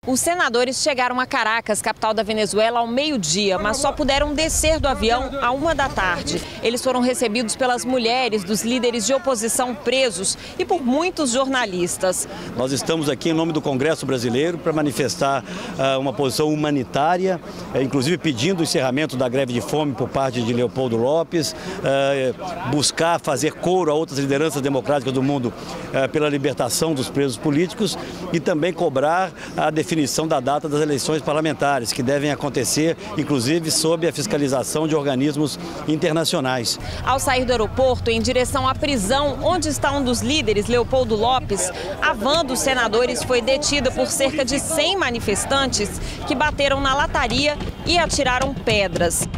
Os senadores chegaram a Caracas, capital da Venezuela, ao meio-dia, mas só puderam descer do avião à 1h da tarde. Eles foram recebidos pelas mulheres dos líderes de oposição presos e por muitos jornalistas. Nós estamos aqui em nome do Congresso Brasileiro para manifestar uma posição humanitária, inclusive pedindo o encerramento da greve de fome por parte de Leopoldo Lopes, buscar fazer coro a outras lideranças democráticas do mundo pela libertação dos presos políticos e também cobrar a definição da data das eleições parlamentares, que devem acontecer, inclusive, sob a fiscalização de organismos internacionais. Ao sair do aeroporto, em direção à prisão, onde está um dos líderes, Leopoldo Lopes, a van dos senadores foi detida por cerca de 100 manifestantes que bateram na lataria e atiraram pedras.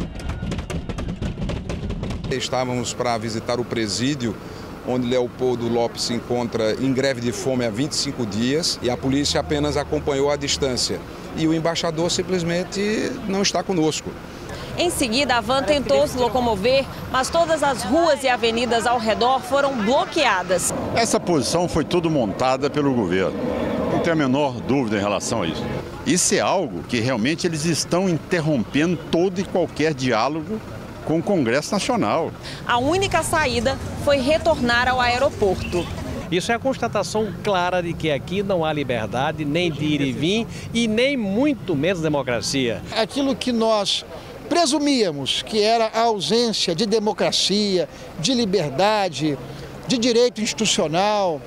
Estávamos para visitar o presídio, onde Leopoldo Lopes se encontra em greve de fome há 25 dias e a polícia apenas acompanhou à distância. E o embaixador simplesmente não está conosco. Em seguida, a van tentou se locomover, mas todas as ruas e avenidas ao redor foram bloqueadas. Essa posição foi tudo montada pelo governo. Não tem a menor dúvida em relação a isso. Isso é algo que realmente eles estão interrompendo todo e qualquer diálogo com o Congresso Nacional. A única saída foi retornar ao aeroporto. Isso é a constatação clara de que aqui não há liberdade, nem de ir e vir, e nem muito menos democracia. Aquilo que nós presumíamos que era a ausência de democracia, de liberdade, de direito institucional,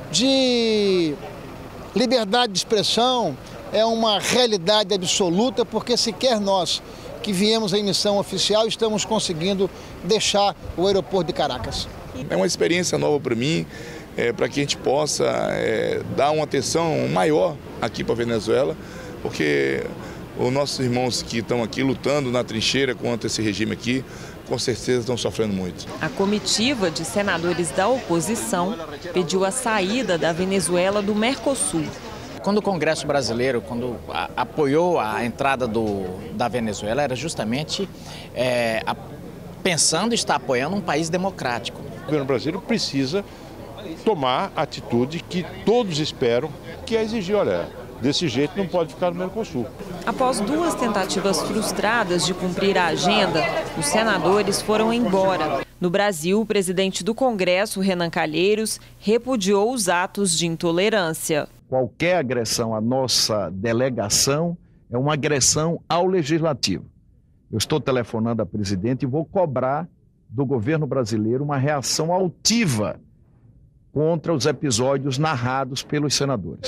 de liberdade de expressão, é uma realidade absoluta, porque sequer nós que viemos em missão oficial estamos conseguindo deixar o aeroporto de Caracas. É uma experiência nova para mim, para que a gente possa dar uma atenção maior aqui para a Venezuela, porque os nossos irmãos que estão aqui lutando na trincheira contra esse regime aqui, com certeza estão sofrendo muito. A comitiva de senadores da oposição pediu a saída da Venezuela do Mercosul. Quando o Congresso brasileiro apoiou a entrada da Venezuela, era justamente pensando em estar apoiando um país democrático. O governo brasileiro precisa tomar a atitude que todos esperam, que é exigir, olha, desse jeito não pode ficar no Mercosul. Após 2 tentativas frustradas de cumprir a agenda, os senadores foram embora. No Brasil, o presidente do Congresso, Renan Calheiros, repudiou os atos de intolerância. Qualquer agressão à nossa delegação é uma agressão ao legislativo. Eu estou telefonando à presidente e vou cobrar do governo brasileiro uma reação altiva contra os episódios narrados pelos senadores.